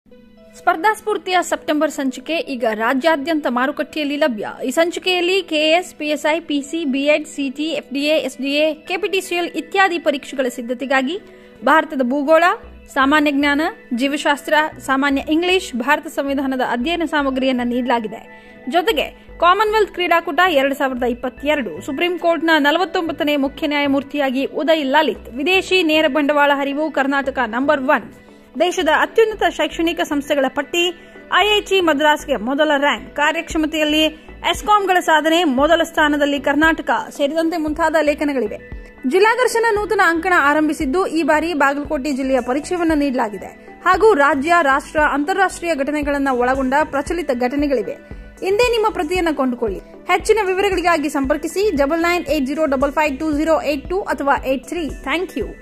ಸ್ಪರ್ಧಾ ಸ್ಫೂರ್ತಿಯ ಸೆಪ್ಟೆಂಬರ್ ಸಂಚಿಕೆ ಈಗ ರಾಜ್ಯಾದ್ಯಂತ ಮಾರುಕಟ್ಟೆಯಲ್ಲಿ ಲಭ್ಯ. ಈ ಸಂಚಿಕೆಯಲ್ಲಿ KAS, PSI, PC, B Ed, CT, FDA, SDA, KPTCL ಇತ್ಯಾದಿ ಪರೀಕ್ಷೆಗಳ ಸಿದ್ಧತೆಗಾಗಿ ಭಾರತದ ಭೂಗೋಳ, ಸಾಮಾನ್ಯ ಜ್ಞಾನ, ಜೀವಶಾಸ್ತ್ರ, ಸಾಮಾನ್ಯ ಇಂಗ್ಲಿಷ್, ಭಾರತ ಸಂವಿಧಾನದ ಅಧ್ಯಯನ ಸಾಮಗ್ರಿಯನ್ನು ನೀಡಲಾಗಿದೆ. ಜೊತೆಗೆ ಕಾಮನ್ವೆಲ್ತ್ ಕ್ರೀಡಾಕೂಟ 2022, ಸುಪ್ರೀಂ ಕೋರ್ಟ್ನ 49ನೇ ಮುಖ್ಯ ನ್ಯಾಯಮೂರ್ತಿಯಾಗಿ ಉದಯ್ ಲಲಿತ್, ವಿದೇಶಿ ನೇರ ಬಂಡವಾಳ ಹರಿವು ಕರ್ನಾಟಕ ನಂಬರ್ 1, ದೇಶದ ಅತ್ಯುನ್ನತ ಶೈಕ್ಷಣಿಕ ಸಂಸ್ಥೆಗಳ ಪಟ್ಟಿ, ಐಐಟಿ ಮದ್ರಾಸ್ಗೆ ಮೊದಲ ರ್ಯಾಂಕ್, ಕಾರ್ಯಕ್ಷಮತೆಯಲ್ಲಿ ಎಸ್ಕಾಂಗಳ ಸಾಧನೆ, ಮೊದಲ ಸ್ಥಾನದಲ್ಲಿ ಕರ್ನಾಟಕ ಸೇರಿದಂತೆ ಮುಂತಾದ ಲೇಖನಗಳಿವೆ. ಜಿಲ್ಲಾ ದರ್ಶನ ನೂತನ ಅಂಕಣ ಆರಂಭಿಸಿದ್ದು, ಈ ಬಾರಿ ಬಾಗಲಕೋಟೆ ಜಿಲ್ಲೆಯ ಪರಿಚಯವನ್ನು ನೀಡಲಾಗಿದೆ. ಹಾಗೂ ರಾಜ್ಯ, ರಾಷ್ಟ್ರ, ಅಂತಾರಾಷ್ಟ್ರೀಯ ಘಟನೆಗಳನ್ನು ಒಳಗೊಂಡ ಪ್ರಚಲಿತ ಘಟನೆಗಳಿವೆ. ಇಂದೇ ನಿಮ್ಮ ಪ್ರತಿಯನ್ನು ಕೊಂಡುಕೊಳ್ಳಿ. ಹೆಚ್ಚಿನ ವಿವರಗಳಿಗಾಗಿ ಸಂಪರ್ಕಿಸಿ 9980552082 ಅಥವಾ 83. Thank you.